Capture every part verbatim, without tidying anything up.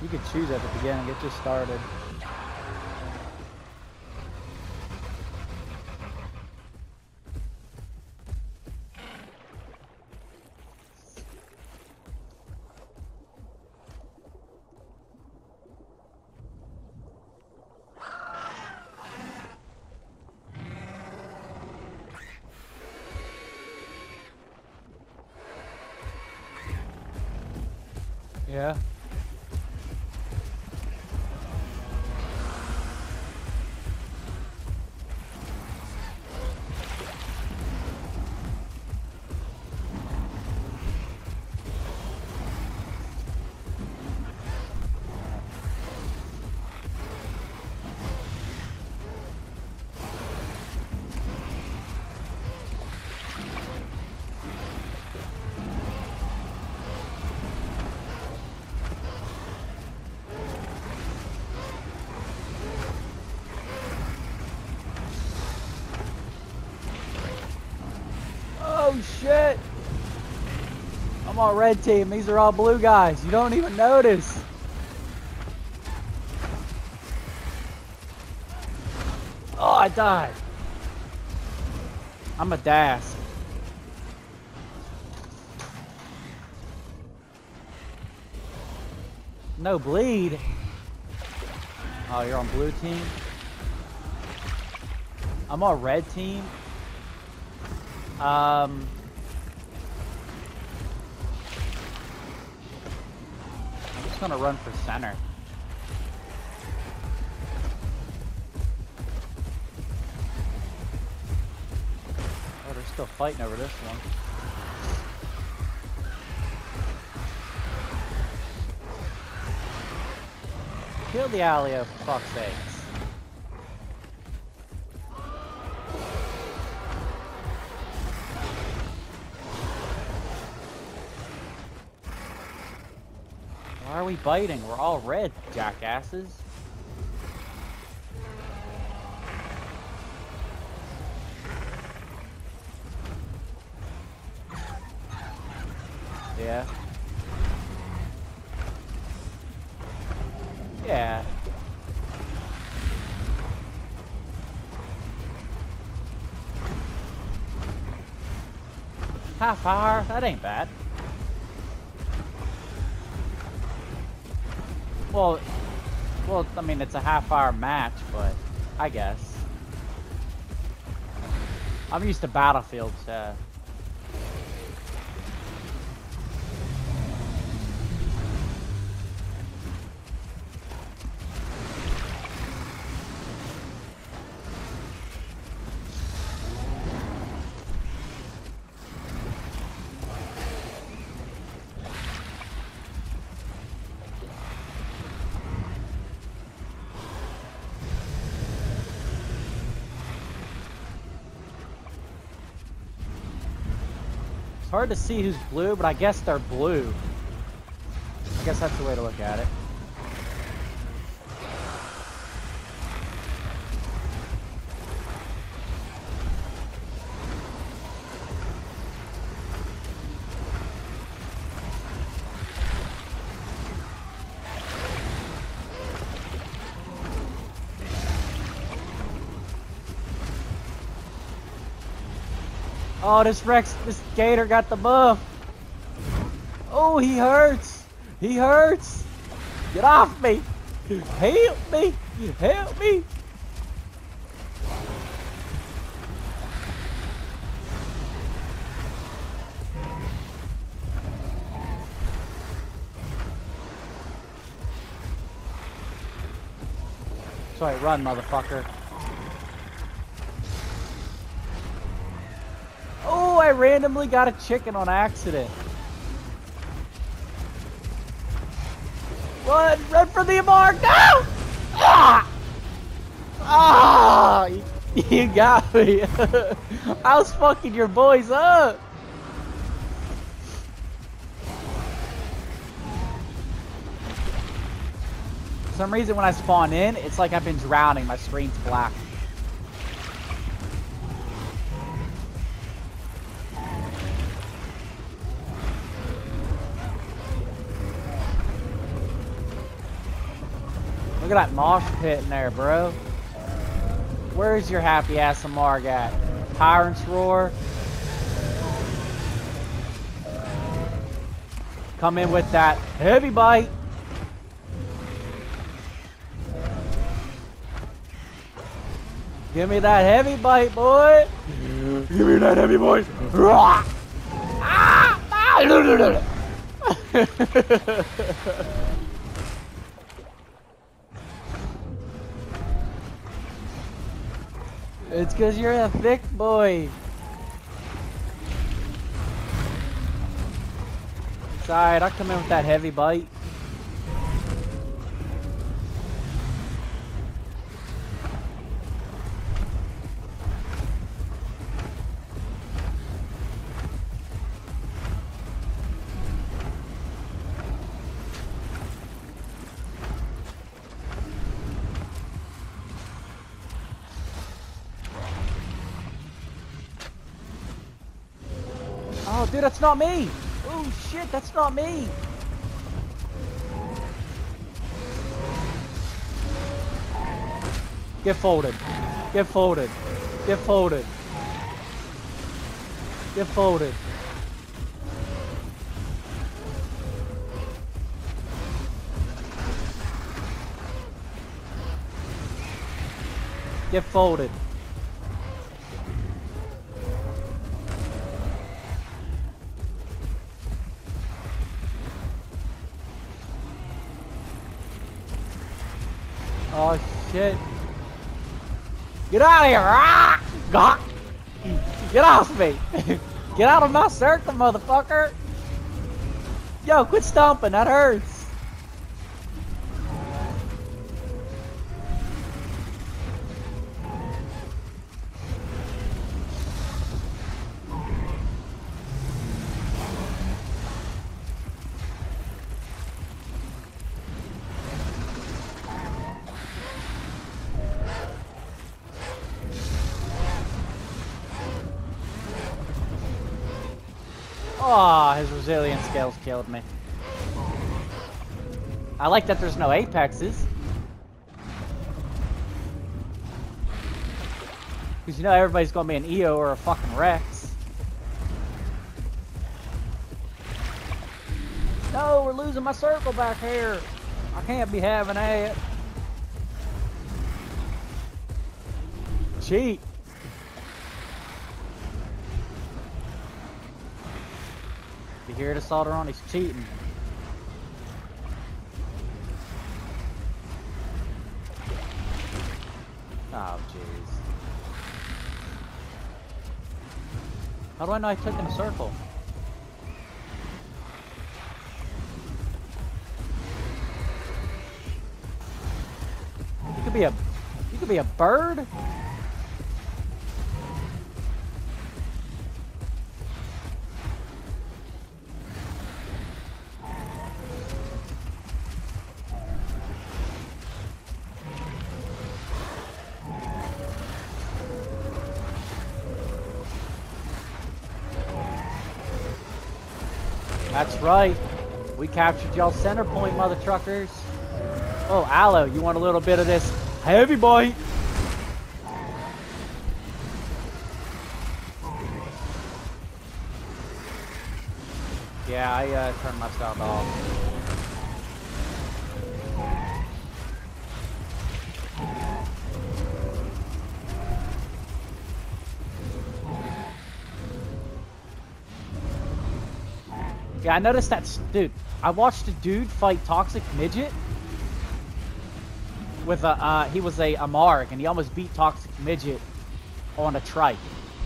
You could choose at the beginning. Get just started. Yeah. Oh shit! I'm on red team. These are all blue guys. You don't even notice. Oh, I died. I'm a dash. No bleed. Oh, you're on blue team? I'm on red team. Um... I'm just gonna run for center. Oh, they're still fighting over this one. Kill the Alio, for fuck's sakes. Why are we biting? We're all red, jackasses. Yeah. Yeah. Half hour? That ain't bad. Well, well, I mean, it's a half hour match, but I guess. I'm used to Battlefield, so. Hard to see who's blue, but I guess they're blue. I guess that's the way to look at it. Oh, this Rex, this Gator got the buff. Oh, he hurts. He hurts. Get off me. Help me. Help me. Sorry, run, motherfucker. Oh, I randomly got a chicken on accident. Run! Run for the mark! No! Ah! Ah! You, you got me. I was fucking your boys up. For some reason, when I spawn in, it's like I've been drowning. My screen's black. Look at that mosh pit in there, bro. Where's your happy ass Amarg at? Tyrant's Roar. Come in with that heavy bite. Give me that heavy bite, boy. Give me that heavy bite. Ah! It's because you're a thick boy. It's alright, I'll come in with that heavy bite. Oh, dude, that's not me! Oh, shit, that's not me! Get folded. Get folded. Get folded. Get folded. Get folded. Oh shit. Get out of here! Ah! Gah! Get off me! Get out of my circle, motherfucker! Yo, quit stomping, that hurts! Oh, his resilience scales killed me. I like that there's no apexes. Because you know everybody's gonna be an E O or a fucking Rex. No, we're losing my circle back here. I can't be having that. Cheat. You hear the solder on? He's cheating. Oh, jeez. How do I know I took in a circle? You could be a, you could be a bird. That's right. We captured y'all's center point, mother truckers. Oh, Aloe, you want a little bit of this heavy bite? Yeah, I uh, turned my sound off. Yeah, I noticed that, dude. I watched a dude fight Toxic Midget with a, uh, he was a Amarg, and he almost beat Toxic Midget on a trike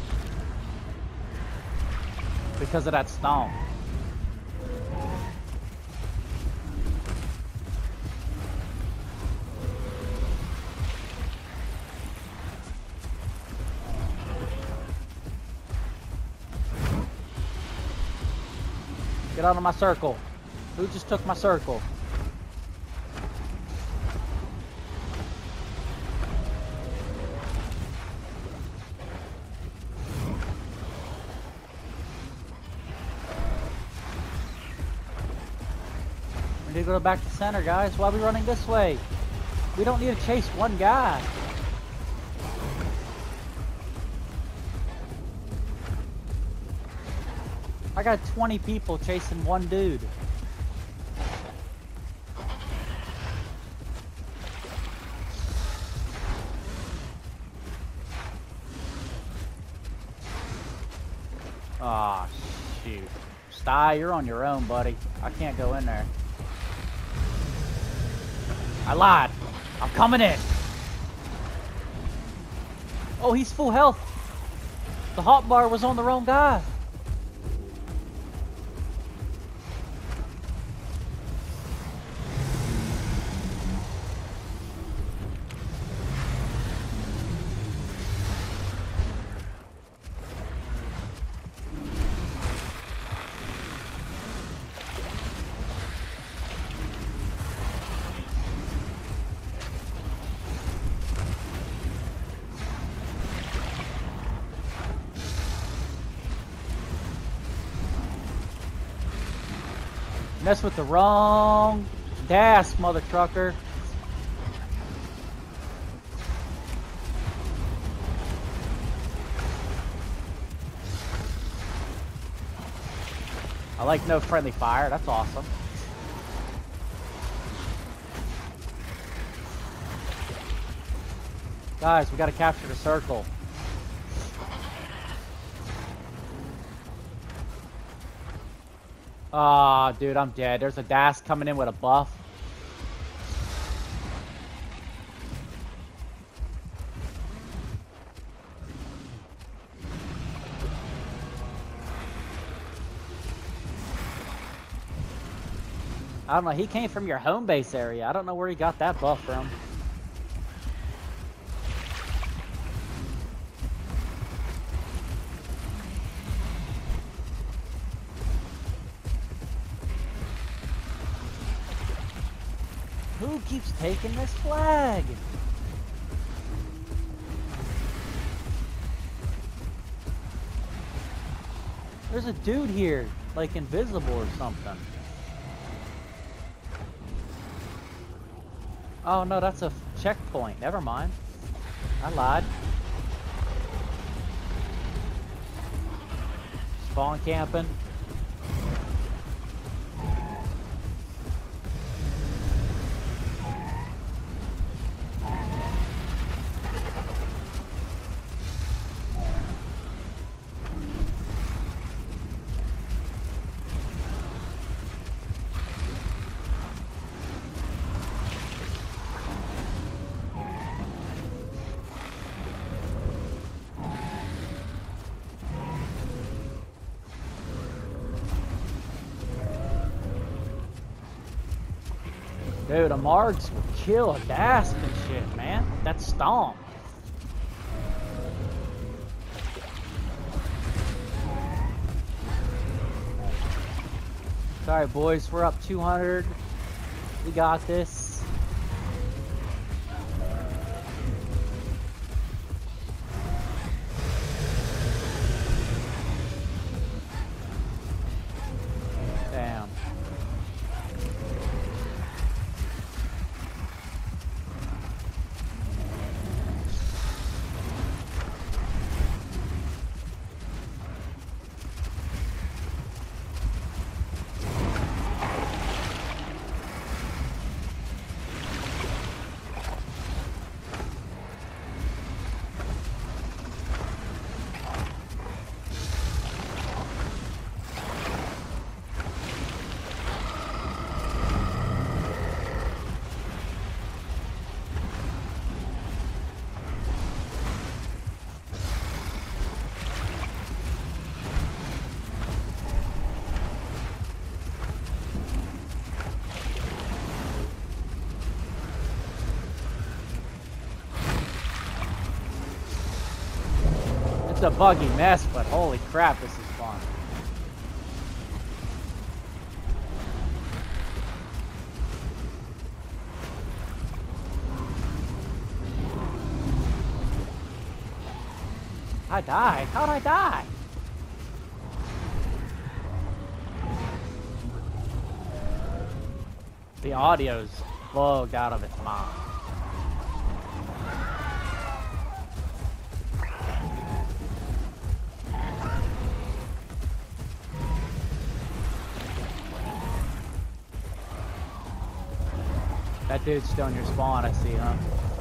because of that stomp. Get out of my circle. Who just took my circle? We need to go back to center, guys. Why are we running this way? We don't need to chase one guy. I got twenty people chasing one dude. Aw, oh, shoot. Sty, you're on your own, buddy. I can't go in there. I lied. I'm coming in. Oh, he's full health. The hotbar was on the wrong guy. Mess with the wrong gas, mother trucker. I like no friendly fire. That's awesome. Guys, we gotta capture the circle. Aw, oh, dude, I'm dead. There's a D A S coming in with a buff. I don't know, he came from your home base area. I don't know where he got that buff from. Who keeps taking this flag? There's a dude here, like invisible or something. Oh no, that's a checkpoint. Never mind. I lied. Spawn camping. Dude, a Margs would kill a D A S and shit, man. That's stomp. Sorry, boys, we're up two hundred. We got this. Damn. It's a buggy mess, but holy crap, this is fun. I died? How'd I die? The audio's bugged out of its mind. That dude's still in your spawn, I see, huh?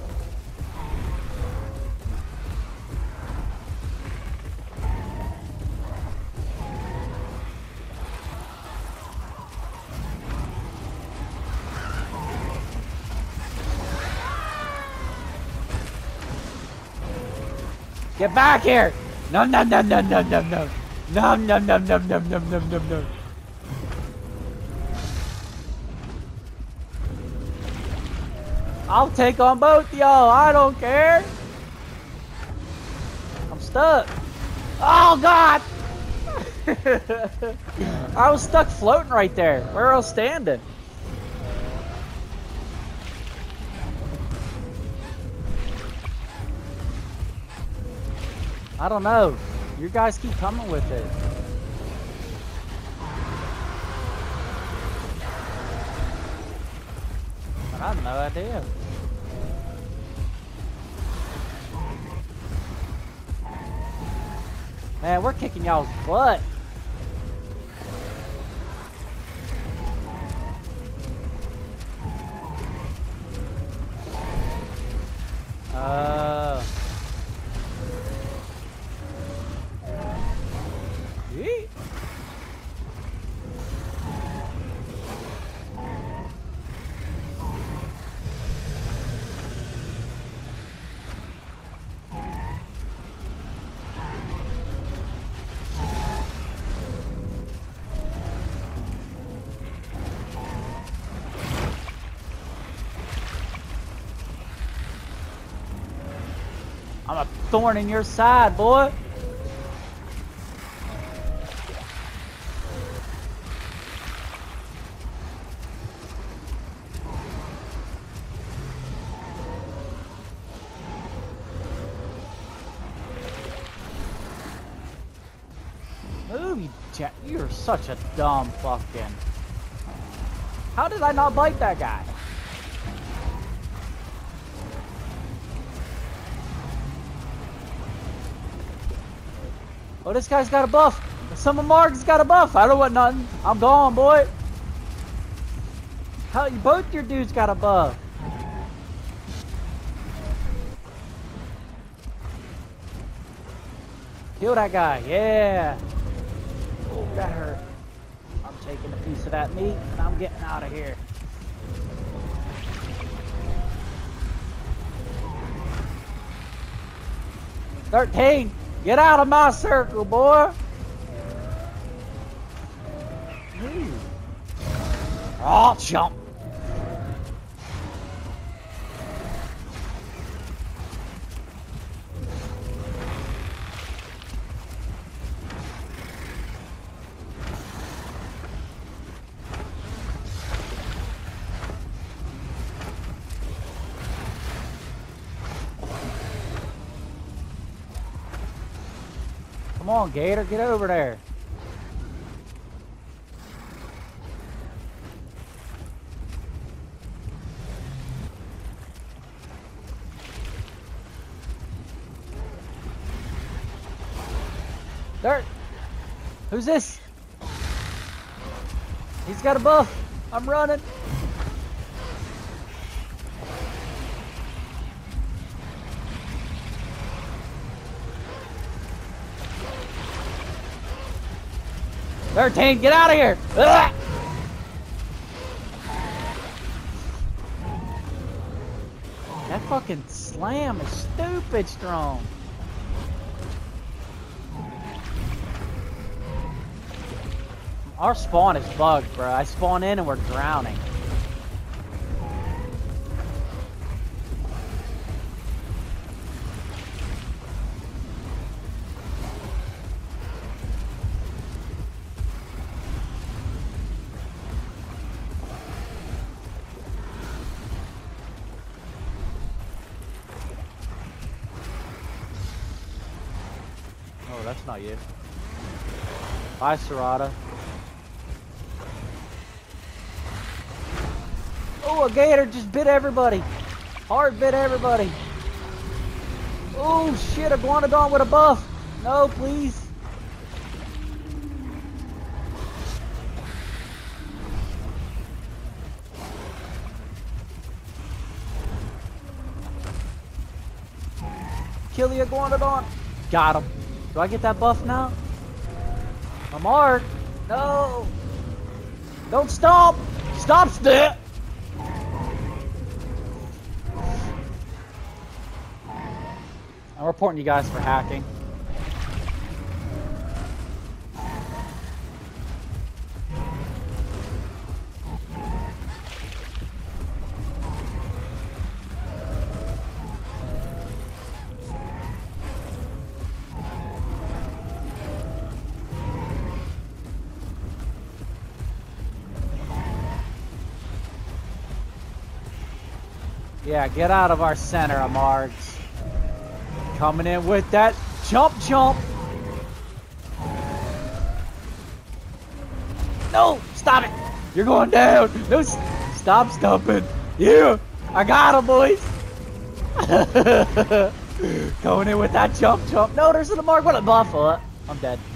Get back here! No, no, no, no, no, no, no. No, no, no, no, no, no, no, no, no. I'll take on both y'all. I don't care. I'm stuck. Oh, God! I was stuck floating right there. Where I was standing. I don't know. You guys keep coming with it. But I have no idea. Man, we're kicking y'all's butt. Uh. Yeet. I'm a thorn in your side, boy. Move, you jet. You're such a dumb fucking. How did I not bite that guy? Oh, this guy's got a buff. Some of Mark's got a buff. I don't want nothing. I'm gone, boy. How you both your dudes got a buff? Kill that guy. Yeah. Oh, that hurt. I'm taking a piece of that meat and I'm getting out of here. thirteen. Get out of my circle, boy! Ooh. Oh, jump! Come on, Gator, get over there. Dirt. Who's this? He's got a buff. I'm running. thirteen, get out of here! Ugh! That fucking slam is stupid strong. Our spawn is bugged, bro. I spawn in and we're drowning. Oh, that's not you. Bye, Serrata. Oh, a gator just bit everybody. Hard bit everybody. Oh, shit, a Guanodon with a buff. No, please. Kill the iguanodon. Got him. Do I get that buff now? A mark. No. Don't stop. Stop still. I'm reporting you guys for hacking. Yeah, get out of our center, Amargs. Coming in with that jump jump. No, stop it. You're going down. No, stop stumping. Yeah, I got him, boys. Going in with that jump jump. No, there's an Amarg. What a buff. Uh, I'm dead.